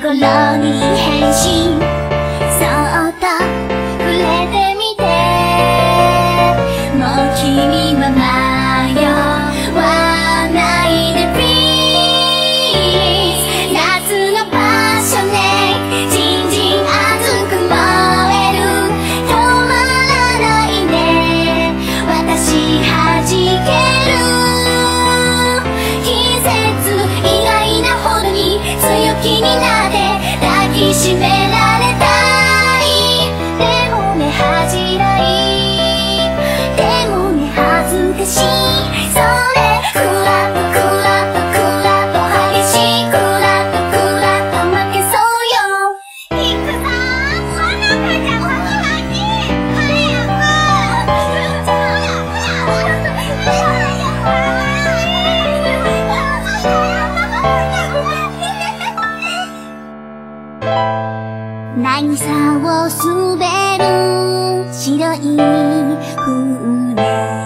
心に変身、そっと触れてみて、もう君は迷わないで Please。 夏のパッショネじんじん熱く燃える、止まらないね、私弾ける。季節意外なほどに強気になって抱きしめられたい。でもね恥じらい、でもね恥ずかしい。それクラッとクラッとクラッと激しい、クラッとクラッと負けそうよ。いくぞー、ほのかちゃんハキハキ早く。渚を滑る白い船、